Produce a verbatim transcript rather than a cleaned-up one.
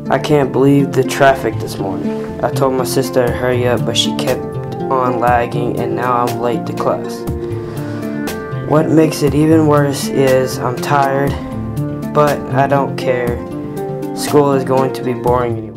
I can't believe the traffic this morning. I told my sister to hurry up, but she kept on lagging and now I'm late to class. What makes it even worse is I'm tired, but I don't care. School is going to be boring anymore.